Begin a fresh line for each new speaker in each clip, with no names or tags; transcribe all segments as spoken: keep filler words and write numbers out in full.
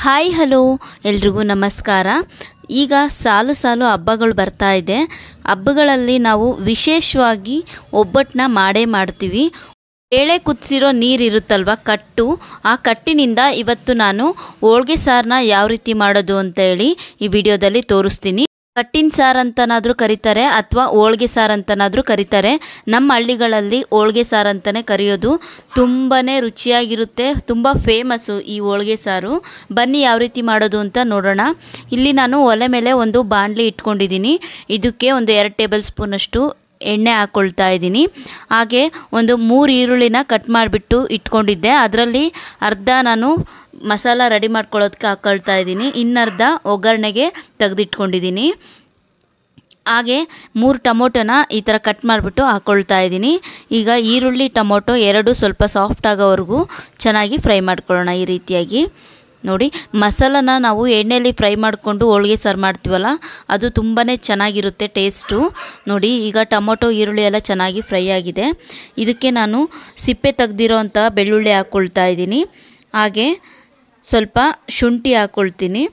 Hi hello ಎಲ್ರಿಗೂ ನಮಸ್ಕಾರ. ಈಗ ಸಾಲು ಸಾಲು ಹಬ್ಬಗಳು ಬರ್ತಾ ಇದೆ. ಹಬ್ಬಗಳಲ್ಲಿ ನಾವು ವಿಶೇಷವಾಗಿ ಒಬ್ಬಟ್ಟನ್ನ ಮಾಡೇ ಮಾಡ್ತೀವಿ. ಬೇಳೆ ಕುದಿಸಿರೋ ನೀರು ಇರುತ್ತಲ್ವ, ಕಟ್ಟು, ಆ ಕಟ್ಟಿನಿಂದ ಇವತ್ತು ನಾನು ಹೋಳಿಗೆ ಸಾರನ್ನ ಯಾವ ರೀತಿ ಮಾಡೋದು ಅಂತ ಹೇಳಿ ಈ ವಿಡಿಯೋದಲ್ಲಿ ತೋರಿಸ್ತೀನಿ. ಕಟ್ಟಿನ ಸಾರು ಅಂತನಾದರೂ ಕರೀತಾರೆ ಅಥವಾ ಹೋಳಿಗೆ ಸಾರು ಅಂತನಾದರೂ ಕರೀತಾರೆ. ನಮ್ಮ ಹಳ್ಳಿಗಳಲ್ಲಿ ಹೋಳಿಗೆ ಸಾರು ಅಂತಲೇ ಕರೆಯೋದು. ತುಂಬಾ ರುಚಿಯಾಗಿರುತ್ತೆ, ತುಂಬ ಫೇಮಸ್ಸು ಈ ಹೋಳಿಗೆ ಸಾರು. ಬನ್ನಿ ಯಾವ ರೀತಿ ಮಾಡೋದು ಅಂತ ನೋಡೋಣ. ಇಲ್ಲಿ ನಾನು ಒಲೆ ಮೇಲೆ ಒಂದು ಬಾಣಲಿ ಇಟ್ಕೊಂಡಿದ್ದೀನಿ. ಇದಕ್ಕೆ ಒಂದು ಎರಡು ಟೇಬಲ್ ಸ್ಪೂನಷ್ಟು ಎಣ್ಣೆ ಹಾಕ್ಕೊಳ್ತಾ ಇದ್ದೀನಿ. ಹಾಗೆ ಒಂದು ಮೂರು ಈರುಳ್ಳಿನ ಕಟ್ ಮಾಡಿಬಿಟ್ಟು ಇಟ್ಕೊಂಡಿದ್ದೆ. ಅದರಲ್ಲಿ ಅರ್ಧ ನಾನು ಮಸಾಲ ರೆಡಿ ಮಾಡ್ಕೊಳ್ಳೋದಕ್ಕೆ ಹಾಕ್ಕೊಳ್ತಾ ಇದ್ದೀನಿ, ಇನ್ನರ್ಧ ಒಗ್ಗರಣೆಗೆ ತೆಗೆದಿಟ್ಕೊಂಡಿದ್ದೀನಿ. ಹಾಗೆ ಮೂರು ಟೊಮೊಟೊನ ಈ ಥರ ಕಟ್ ಮಾಡಿಬಿಟ್ಟು ಹಾಕ್ಕೊಳ್ತಾ ಇದ್ದೀನಿ. ಈಗ ಈರುಳ್ಳಿ ಟೊಮೊಟೊ ಎರಡು ಸ್ವಲ್ಪ ಸಾಫ್ಟ್ ಆಗೋವರೆಗೂ ಚೆನ್ನಾಗಿ ಫ್ರೈ ಮಾಡ್ಕೊಳ್ಳೋಣ. ಈ ರೀತಿಯಾಗಿ ನೋಡಿ, ಮಸಾಲನ ನಾವು ಎಣ್ಣೆಯಲ್ಲಿ ಫ್ರೈ ಮಾಡಿಕೊಂಡು ಹೋಳಿಗೆ ಸಾರು ಮಾಡ್ತೀವಲ್ಲ, ಅದು ತುಂಬಾ ಚೆನ್ನಾಗಿರುತ್ತೆ ಟೇಸ್ಟು. ನೋಡಿ, ಈಗ ಟೊಮೊಟೊ ಈರುಳ್ಳಿ ಎಲ್ಲ ಚೆನ್ನಾಗಿ ಫ್ರೈ ಆಗಿದೆ. ಇದಕ್ಕೆ ನಾನು ಸಿಪ್ಪೆ ತೆಗೆದಿರೋ ಅಂಥ ಬೆಳ್ಳುಳ್ಳಿ ಹಾಕ್ಕೊಳ್ತಾ ಇದ್ದೀನಿ. ಹಾಗೆ ಸ್ವಲ್ಪ ಶುಂಠಿ ಹಾಕ್ಕೊಳ್ತೀನಿ.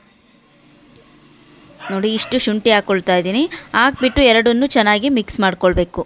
ನೋಡಿ, ಇಷ್ಟು ಶುಂಠಿ ಹಾಕ್ಕೊಳ್ತಾ ಇದ್ದೀನಿ. ಹಾಕ್ಬಿಟ್ಟು ಎರಡನ್ನೂ ಚೆನ್ನಾಗಿ ಮಿಕ್ಸ್ ಮಾಡ್ಕೊಳ್ಬೇಕು.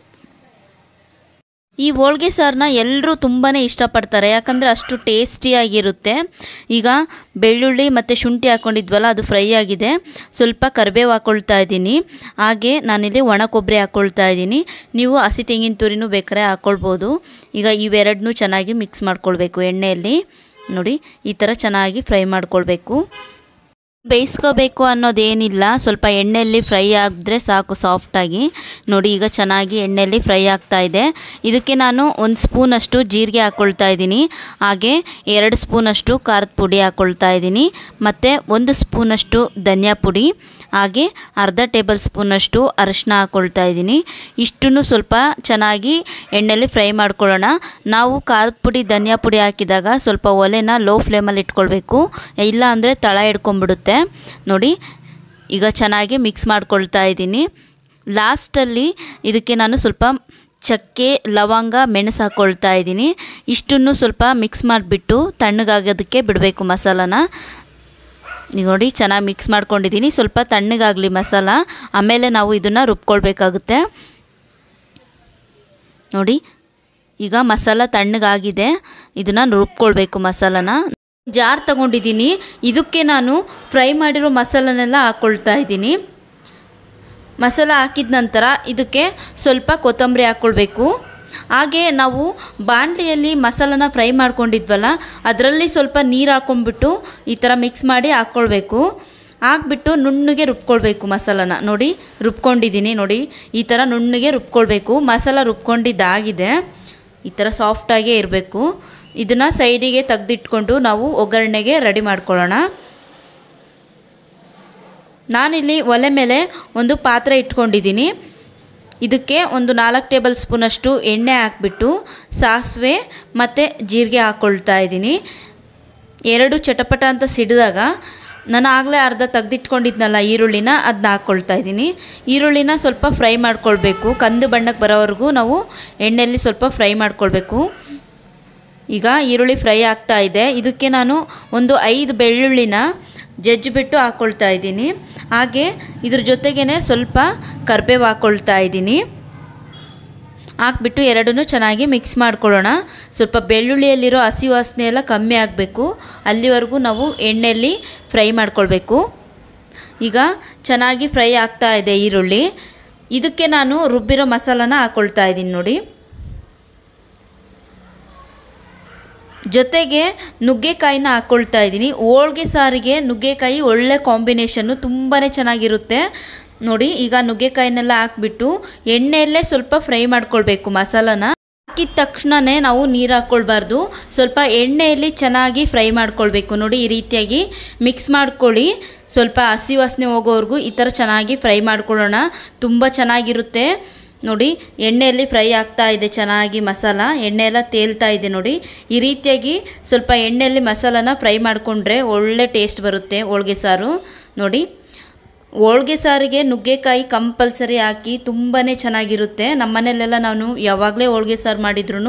ಈ ಹೋಳಿಗೆ ಸಾರನ್ನ ಎಲ್ಲರೂ ತುಂಬಾ ಇಷ್ಟಪಡ್ತಾರೆ, ಯಾಕಂದರೆ ಅಷ್ಟು ಟೇಸ್ಟಿಯಾಗಿರುತ್ತೆ. ಈಗ ಬೆಳ್ಳುಳ್ಳಿ ಮತ್ತು ಶುಂಠಿ ಹಾಕ್ಕೊಂಡಿದ್ವಲ್ಲ, ಅದು ಫ್ರೈ ಆಗಿದೆ. ಸ್ವಲ್ಪ ಕರಿಬೇವು ಹಾಕ್ಕೊಳ್ತಾ ಇದ್ದೀನಿ. ಹಾಗೆ ನಾನಿಲ್ಲಿ ಒಣ ಕೊಬ್ಬರಿ ಹಾಕ್ಕೊಳ್ತಾ ಇದ್ದೀನಿ. ನೀವು ಹಸಿ ತೆಂಗಿನ ತುರಿನೂ ಬೇಕಾದ್ರೆ ಹಾಕ್ಕೊಳ್ಬೋದು. ಈಗ ಇವೆರಡನ್ನೂ ಚೆನ್ನಾಗಿ ಮಿಕ್ಸ್ ಮಾಡ್ಕೊಳ್ಬೇಕು ಎಣ್ಣೆಯಲ್ಲಿ. ನೋಡಿ, ಈ ಥರ ಚೆನ್ನಾಗಿ ಫ್ರೈ ಮಾಡ್ಕೊಳ್ಬೇಕು. ಬೇಯಿಸ್ಕೋಬೇಕು ಅನ್ನೋದೇನಿಲ್ಲ, ಸ್ವಲ್ಪ ಎಣ್ಣೆಯಲ್ಲಿ ಫ್ರೈ ಆಗಿದ್ರೆ ಸಾಕು ಸಾಫ್ಟಾಗಿ. ನೋಡಿ, ಈಗ ಚೆನ್ನಾಗಿ ಎಣ್ಣೆಯಲ್ಲಿ ಫ್ರೈ ಆಗ್ತಾ ಇದೆ. ಇದಕ್ಕೆ ನಾನು ಒಂದು ಸ್ಪೂನಷ್ಟು ಜೀರಿಗೆ ಹಾಕ್ಕೊಳ್ತಾ ಇದ್ದೀನಿ. ಹಾಗೆ ಎರಡು ಸ್ಪೂನಷ್ಟು ಖಾರದ ಪುಡಿ ಹಾಕ್ಕೊಳ್ತಾ ಇದ್ದೀನಿ. ಮತ್ತು ಒಂದು ಸ್ಪೂನಷ್ಟು ಧನಿಯಾ ಪುಡಿ, ಹಾಗೆ ಅರ್ಧ ಟೇಬಲ್ ಸ್ಪೂನಷ್ಟು ಅರಿಶಿನ ಹಾಕ್ಕೊಳ್ತಾ ಇದ್ದೀನಿ. ಇಷ್ಟನ್ನು ಸ್ವಲ್ಪ ಚೆನ್ನಾಗಿ ಎಣ್ಣೆಯಲ್ಲಿ ಫ್ರೈ ಮಾಡ್ಕೊಳ್ಳೋಣ. ನಾವು ಖಾರದ ಪುಡಿ ಧನಿಯಾ ಪುಡಿ ಹಾಕಿದಾಗ ಸ್ವಲ್ಪ ಒಲೆನ ಲೋ ಫ್ಲೇಮಲ್ಲಿ ಇಟ್ಕೊಳ್ಬೇಕು, ಇಲ್ಲ ಅಂದರೆ ತಳ ಹಿಡ್ಕೊಂಡ್ಬಿಡುತ್ತೆ. ನೋಡಿ, ಈಗ ಚೆನ್ನಾಗಿ ಮಿಕ್ಸ್ ಮಾಡ್ಕೊಳ್ತಾ ಇದ್ದೀನಿ. ಲಾಸ್ಟಲ್ಲಿ ಇದಕ್ಕೆ ನಾನು ಸ್ವಲ್ಪ ಚಕ್ಕೆ, ಲವಂಗ, ಮೆಣಸು ಹಾಕ್ಕೊಳ್ತಾ ಇದ್ದೀನಿ. ಇಷ್ಟನ್ನು ಸ್ವಲ್ಪ ಮಿಕ್ಸ್ ಮಾಡಿಬಿಟ್ಟು ತಣ್ಣಗಾಗೋದಕ್ಕೆ ಬಿಡಬೇಕು ಮಸಾಲಾನ. ನೋಡಿ, ಚೆನ್ನಾಗಿ ಮಿಕ್ಸ್ ಮಾಡ್ಕೊಂಡಿದ್ದೀನಿ. ಸ್ವಲ್ಪ ತಣ್ಣಗಾಗಲಿ ಮಸಾಲ, ಆಮೇಲೆ ನಾವು ಇದನ್ನು ರುಬ್ಕೊಳ್ಬೇಕಾಗುತ್ತೆ. ನೋಡಿ, ಈಗ ಮಸಾಲ ತಣ್ಣಗಾಗಿದೆ. ಇದನ್ನು ರುಬ್ಕೊಳ್ಬೇಕು ಮಸಾಲನ. ಜಾರ್ ತಗೊಂಡಿದ್ದೀನಿ. ಇದಕ್ಕೆ ನಾನು ಫ್ರೈ ಮಾಡಿರೋ ಮಸಾಲನೆಲ್ಲ ಹಾಕ್ಕೊಳ್ತಾ ಇದ್ದೀನಿ. ಮಸಾಲ ಹಾಕಿದ ನಂತರ ಇದಕ್ಕೆ ಸ್ವಲ್ಪ ಕೊತ್ತಂಬರಿ ಹಾಕ್ಕೊಳ್ಬೇಕು. ಹಾಗೆ ನಾವು ಬಾಣಲಿಯಲ್ಲಿ ಮಸಾಲನ ಫ್ರೈ ಮಾಡ್ಕೊಂಡಿದ್ವಲ್ಲ, ಅದರಲ್ಲಿ ಸ್ವಲ್ಪ ನೀರು ಹಾಕ್ಕೊಂಡ್ಬಿಟ್ಟು ಈ ಥರ ಮಿಕ್ಸ್ ಮಾಡಿ ಹಾಕ್ಕೊಳ್ಬೇಕು. ಹಾಕ್ಬಿಟ್ಟು ನುಣ್ಣಗೆ ರುಬ್ಕೊಳ್ಬೇಕು ಮಸಾಲನ. ನೋಡಿ, ರುಬ್ಕೊಂಡಿದ್ದೀನಿ. ನೋಡಿ, ಈ ಥರ ನುಣ್ಣಗೆ ರುಬ್ಕೊಳ್ಬೇಕು. ಮಸಾಲ ರುಬ್ಕೊಂಡಿದ್ದಾಗಿದೆ. ಈ ಥರ ಸಾಫ್ಟಾಗೇ ಇರಬೇಕು. ಇದನ್ನು ಸೈಡಿಗೆ ತೆಗೆದಿಟ್ಕೊಂಡು ನಾವು ಒಗ್ಗರಣೆಗೆ ರೆಡಿ ಮಾಡ್ಕೊಳ್ಳೋಣ. ನಾನಿಲ್ಲಿ ಒಲೆ ಮೇಲೆ ಒಂದು ಪಾತ್ರೆ ಇಟ್ಕೊಂಡಿದ್ದೀನಿ. ಇದಕ್ಕೆ ಒಂದು ನಾಲ್ಕು ಟೇಬಲ್ ಸ್ಪೂನಷ್ಟು ಎಣ್ಣೆ ಹಾಕ್ಬಿಟ್ಟು ಸಾಸಿವೆ ಮತ್ತು ಜೀರಿಗೆ ಹಾಕ್ಕೊಳ್ತಾ ಇದ್ದೀನಿ. ಎರಡು ಚಟಪಟ ಅಂತ ಸಿಡಿದಾಗ ನಾನು ಆಗಲೇ ಅರ್ಧ ತೆಗೆದಿಟ್ಕೊಂಡಿದ್ನಲ್ಲ ಈರುಳ್ಳಿನ, ಅದನ್ನ ಹಾಕ್ಕೊಳ್ತಾ ಇದ್ದೀನಿ. ಈರುಳ್ಳಿನ ಸ್ವಲ್ಪ ಫ್ರೈ ಮಾಡ್ಕೊಳ್ಬೇಕು. ಕಂದು ಬಣ್ಣಕ್ಕೆ ಬರೋವರೆಗೂ ನಾವು ಎಣ್ಣೆಯಲ್ಲಿ ಸ್ವಲ್ಪ ಫ್ರೈ ಮಾಡ್ಕೊಳ್ಬೇಕು. ಈಗ ಈರುಳ್ಳಿ ಫ್ರೈ ಆಗ್ತಾ ಇದೆ. ಇದಕ್ಕೆ ನಾನು ಒಂದು ಐದು ಬೆಳ್ಳುಳ್ಳಿನ ಜಜ್ಜಿಬಿಟ್ಟು ಹಾಕ್ಕೊಳ್ತಾ ಇದ್ದೀನಿ. ಹಾಗೆ ಇದ್ರ ಜೊತೆಗೇ ಸ್ವಲ್ಪ ಕರಿಬೇವು ಹಾಕ್ಕೊಳ್ತಾ ಇದ್ದೀನಿ. ಹಾಕ್ಬಿಟ್ಟು ಎರಡನ್ನೂ ಚೆನ್ನಾಗಿ ಮಿಕ್ಸ್ ಮಾಡ್ಕೊಳ್ಳೋಣ. ಸ್ವಲ್ಪ ಬೆಳ್ಳುಳ್ಳಿಯಲ್ಲಿರೋ ಹಸಿ ವಾಸನೆ ಎಲ್ಲ ಕಮ್ಮಿ ಆಗಬೇಕು, ಅಲ್ಲಿವರೆಗೂ ನಾವು ಎಣ್ಣೆಯಲ್ಲಿ ಫ್ರೈ ಮಾಡ್ಕೊಳ್ಬೇಕು. ಈಗ ಚೆನ್ನಾಗಿ ಫ್ರೈ ಆಗ್ತಾ ಇದೆ ಈರುಳ್ಳಿ. ಇದಕ್ಕೆ ನಾನು ರುಬ್ಬಿರೋ ಮಸಾಲಾನ ಹಾಕ್ಕೊಳ್ತಾ ಇದ್ದೀನಿ. ನೋಡಿ, ಜೊತೆಗೆ ನುಗ್ಗೆಕಾಯಿನ ಹಾಕ್ಕೊಳ್ತಾ ಇದ್ದೀನಿ. ಹೋಳಿಗೆ ಸಾರಿಗೆ ನುಗ್ಗೆಕಾಯಿ ಒಳ್ಳೆ ಕಾಂಬಿನೇಷನ್ನು, ತುಂಬಾ ಚೆನ್ನಾಗಿರುತ್ತೆ. ನೋಡಿ, ಈಗ ನುಗ್ಗೆಕಾಯಿನೆಲ್ಲ ಹಾಕ್ಬಿಟ್ಟು ಎಣ್ಣೆಯಲ್ಲೇ ಸ್ವಲ್ಪ ಫ್ರೈ ಮಾಡ್ಕೊಳ್ಬೇಕು ಮಸಾಲಾನ. ಹಾಕಿದ ತಕ್ಷಣವೇ ನಾವು ನೀರು ಹಾಕ್ಕೊಳ್ಬಾರ್ದು, ಸ್ವಲ್ಪ ಎಣ್ಣೆಯಲ್ಲಿ ಚೆನ್ನಾಗಿ ಫ್ರೈ ಮಾಡ್ಕೊಳ್ಬೇಕು. ನೋಡಿ, ಈ ರೀತಿಯಾಗಿ ಮಿಕ್ಸ್ ಮಾಡ್ಕೊಳ್ಳಿ. ಸ್ವಲ್ಪ ಹಸಿ ವಾಸನೆ ಹೋಗೋವರೆಗೂ ಈ ಥರ ಚೆನ್ನಾಗಿ ಫ್ರೈ ಮಾಡ್ಕೊಳ್ಳೋಣ. ತುಂಬ ಚೆನ್ನಾಗಿರುತ್ತೆ. ನೋಡಿ, ಎಣ್ಣೆಯಲ್ಲಿ ಫ್ರೈ ಆಗ್ತಾ ಇದೆ ಚೆನ್ನಾಗಿ ಮಸಾಲ, ಎಣ್ಣೆ ಎಲ್ಲ ತೇಲ್ತಾ ಇದೆ. ನೋಡಿ, ಈ ರೀತಿಯಾಗಿ ಸ್ವಲ್ಪ ಎಣ್ಣೆಯಲ್ಲಿ ಮಸಾಲಾನ ಫ್ರೈ ಮಾಡಿಕೊಂಡ್ರೆ ಒಳ್ಳೆ ಟೇಸ್ಟ್ ಬರುತ್ತೆ ಹೋಳಿಗೆ ಸಾರು. ನೋಡಿ, ಹೋಳಿಗೆ ಸಾರಿಗೆ ನುಗ್ಗೆಕಾಯಿ ಕಂಪಲ್ಸರಿ ಹಾಕಿ ತುಂಬಾ ಚೆನ್ನಾಗಿರುತ್ತೆ. ನಮ್ಮ ಮನೆಯಲ್ಲೆಲ್ಲ ನಾನು ಯಾವಾಗಲೇ ಹೋಳಿಗೆ ಸಾರು ಮಾಡಿದ್ರು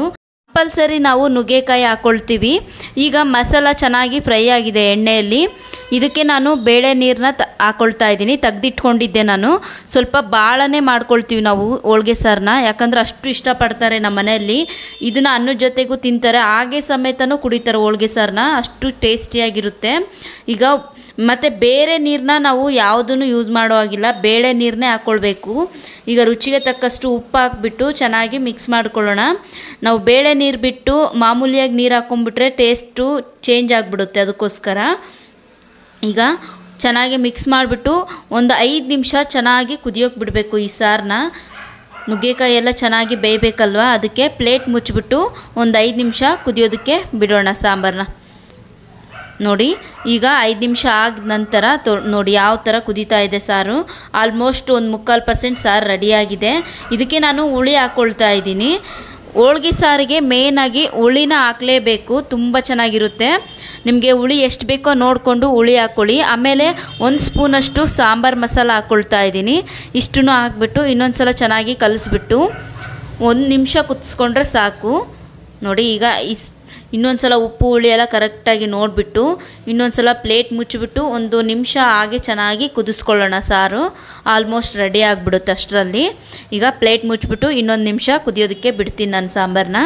ಕಂಪಲ್ಸರಿ ನಾವು ನುಗ್ಗೆಕಾಯಿ ಹಾಕ್ಕೊಳ್ತೀವಿ. ಈಗ ಮಸಾಲ ಚೆನ್ನಾಗಿ ಫ್ರೈ ಆಗಿದೆ ಎಣ್ಣೆಯಲ್ಲಿ. ಇದಕ್ಕೆ ನಾನು ಬೇಳೆ ನೀರನ್ನ ತ ಹಾಕ್ಕೊಳ್ತಾ ಇದ್ದೀನಿ. ತೆಗೆದಿಟ್ಕೊಂಡಿದ್ದೆ ನಾನು. ಸ್ವಲ್ಪ ಭಾಳನೇ ಮಾಡ್ಕೊಳ್ತೀವಿ ನಾವು ಹೋಳ್ಗೆ ಸಾರನ್ನ, ಯಾಕಂದ್ರೆ ಅಷ್ಟು ಇಷ್ಟಪಡ್ತಾರೆ ನಮ್ಮ ಮನೆಯಲ್ಲಿ. ಇದನ್ನು ಅನ್ನದ ಜೊತೆಗೂ ತಿಂತಾರೆ, ಹಾಗೆ ಸಮೇತನೂ ಕುಡಿತಾರೆ ಹೋಳ್ಗೆ ಸಾರನ್ನ, ಅಷ್ಟು ಟೇಸ್ಟಿಯಾಗಿರುತ್ತೆ. ಈಗ ಮತ್ತು ಬೇರೆ ನೀರನ್ನ ನಾವು ಯಾವುದನ್ನು ಯೂಸ್ ಮಾಡೋ ಹಾಗಿಲ್ಲ, ಬೇಳೆ ನೀರನ್ನೇ ಹಾಕ್ಕೊಳ್ಬೇಕು. ಈಗ ರುಚಿಗೆ ತಕ್ಕಷ್ಟು ಉಪ್ಪು ಹಾಕ್ಬಿಟ್ಟು ಚೆನ್ನಾಗಿ ಮಿಕ್ಸ್ ಮಾಡ್ಕೊಳ್ಳೋಣ. ನಾವು ಬೇಳೆ ನೀರು ಬಿಟ್ಟು ಮಾಮೂಲಿಯಾಗಿ ನೀರು ಹಾಕ್ಕೊಂಡ್ಬಿಟ್ರೆ ಟೇಸ್ಟು ಚೇಂಜ್ ಆಗಿಬಿಡುತ್ತೆ. ಅದಕ್ಕೋಸ್ಕರ ಈಗ ಚೆನ್ನಾಗಿ ಮಿಕ್ಸ್ ಮಾಡಿಬಿಟ್ಟು ಒಂದು ಐದು ನಿಮಿಷ ಚೆನ್ನಾಗಿ ಕುದಿಯೋಕೆ ಬಿಡಬೇಕು ಈ ಸಾರನ್ನ. ನುಗ್ಗೆಕಾಯಿ ಎಲ್ಲ ಚೆನ್ನಾಗಿ ಬೇಯಬೇಕಲ್ವ, ಅದಕ್ಕೆ ಪ್ಲೇಟ್ ಮುಚ್ಚಿಬಿಟ್ಟು ಒಂದು ಐದು ನಿಮಿಷ ಕುದಿಯೋದಕ್ಕೆ ಬಿಡೋಣ ಸಾಂಬಾರನ್ನ. ನೋಡಿ ಈಗ ಐದು ನಿಮಿಷ ಆದ ನಂತರ ತೊ ನೋಡಿ ಯಾವ ಥರ ಕುದೀತಾ ಇದೆ ಸಾರು. ಆಲ್ಮೋಸ್ಟ್ ಒಂದು ಮುಕ್ಕಾಲು ಪರ್ಸೆಂಟ್ ಸಾರು ರೆಡಿಯಾಗಿದೆ. ಇದಕ್ಕೆ ನಾನು ಹುಳಿ ಹಾಕ್ಕೊಳ್ತಾ ಇದ್ದೀನಿ. ಹೋಳ್ಗೆ ಸಾರಿಗೆ ಮೇಯ್ನಾಗಿ ಹುಳಿನ ಹಾಕಲೇಬೇಕು, ತುಂಬ ಚೆನ್ನಾಗಿರುತ್ತೆ. ನಿಮಗೆ ಹುಳಿ ಎಷ್ಟು ಬೇಕೋ ನೋಡಿಕೊಂಡು ಹುಳಿ ಹಾಕ್ಕೊಳ್ಳಿ. ಆಮೇಲೆ ಒಂದು ಸ್ಪೂನಷ್ಟು ಸಾಂಬಾರು ಮಸಾಲ ಹಾಕ್ಕೊಳ್ತಾ ಇದ್ದೀನಿ. ಇಷ್ಟನ್ನು ಹಾಕ್ಬಿಟ್ಟು ಇನ್ನೊಂದು ಸಲ ಚೆನ್ನಾಗಿ ಕಲಿಸ್ಬಿಟ್ಟು ಒಂದು ನಿಮಿಷ ಕುದಿಸ್ಕೊಂಡ್ರೆ ಸಾಕು. ನೋಡಿ ಈಗ ಇಸ್ ಇನ್ನೊಂದು ಸಲ ಉಪ್ಪು ಹುಳಿ ಎಲ್ಲ ಕರೆಕ್ಟಾಗಿ ನೋಡಿಬಿಟ್ಟು ಇನ್ನೊಂದು ಸಲ ಪ್ಲೇಟ್ ಮುಚ್ಚಿಬಿಟ್ಟು ಒಂದು ನಿಮಿಷ ಹಾಗೆ ಚೆನ್ನಾಗಿ ಕುದಿಸ್ಕೊಳ್ಳೋಣ. ಸಾರು ಆಲ್ಮೋಸ್ಟ್ ರೆಡಿ ಆಗಿಬಿಡುತ್ತೆ ಅಷ್ಟರಲ್ಲಿ. ಈಗ ಪ್ಲೇಟ್ ಮುಚ್ಚಿಬಿಟ್ಟು ಇನ್ನೊಂದು ನಿಮಿಷ ಕುದಿಯೋದಕ್ಕೆ ಬಿಡ್ತೀನಿ ನಾನು ಸಾಂಬಾರನ್ನ.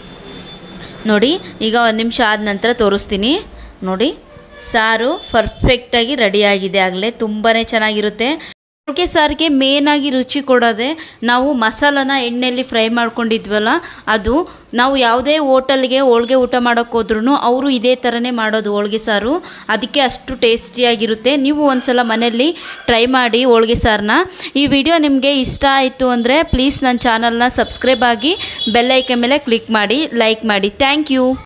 ನೋಡಿ ಈಗ ಒಂದು ನಿಮಿಷ ಆದ ನಂತರ ತೋರಿಸ್ತೀನಿ. ನೋಡಿ ಸಾರು ಪರ್ಫೆಕ್ಟಾಗಿ ರೆಡಿಯಾಗಿದೆ. ಆಗಲೇ ತುಂಬಾ ಚೆನ್ನಾಗಿರುತ್ತೆ. ಹೋಳ್ಗೆ ಸಾರಿಗೆ ಮೇನಾಗಿ ರುಚಿ ಕೊಡೋದೆ ನಾವು ಮಸಾಲನ ಎಣ್ಣೆಯಲ್ಲಿ ಫ್ರೈ ಮಾಡ್ಕೊಂಡಿದ್ವಲ್ಲ ಅದು. ನಾವು ಯಾವುದೇ ಹೋಟೆಲ್ಗೆ ಹೋಳ್ಗೆ ಊಟ ಮಾಡೋಕ್ಕೆ ಹೋದ್ರೂ ಅವರು ಇದೇ ಥರನೇ ಮಾಡೋದು ಹೋಳ್ಗೆ ಸಾರು, ಅದಕ್ಕೆ ಅಷ್ಟು ಟೇಸ್ಟಿಯಾಗಿರುತ್ತೆ. ನೀವು ಒಂದು ಸಲ ಮನೆಯಲ್ಲಿ ಟ್ರೈ ಮಾಡಿ ಹೋಳ್ಗೆ ಸಾರನ್ನ. ಈ ವಿಡಿಯೋ ನಿಮಗೆ ಇಷ್ಟ ಆಯಿತು ಅಂದರೆ ಪ್ಲೀಸ್ ನನ್ನ ಚಾನಲ್ನ ಸಬ್ಸ್ಕ್ರೈಬ್ ಆಗಿ ಬೆಲ್ ಐಕನ್ ಮೇಲೆ ಕ್ಲಿಕ್ ಮಾಡಿ, ಲೈಕ್ ಮಾಡಿ. Thank you.